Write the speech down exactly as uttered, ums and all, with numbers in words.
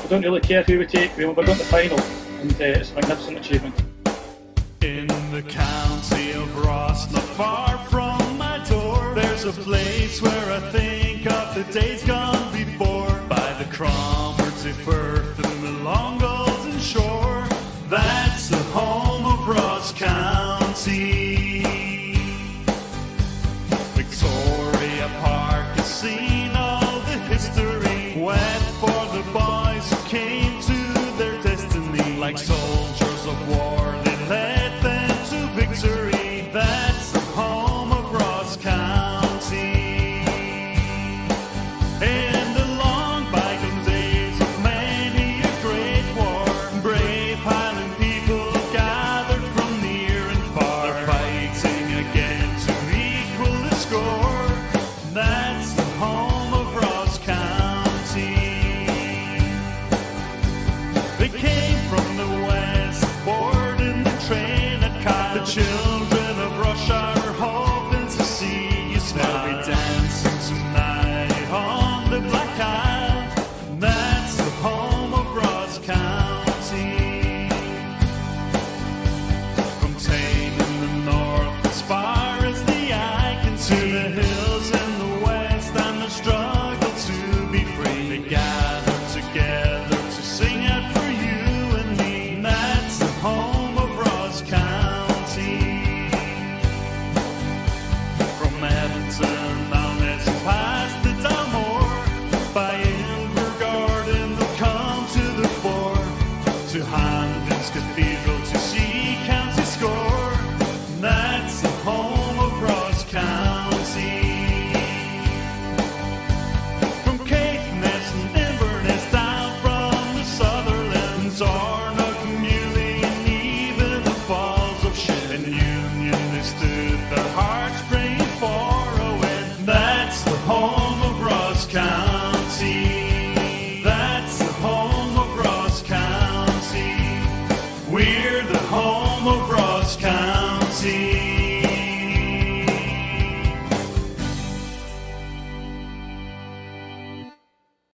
I don't really care who we take, we're going to the final, and uh, it's a magnificent achievement. In the county of Ross, not far from my door, there's a place where I think of the days gone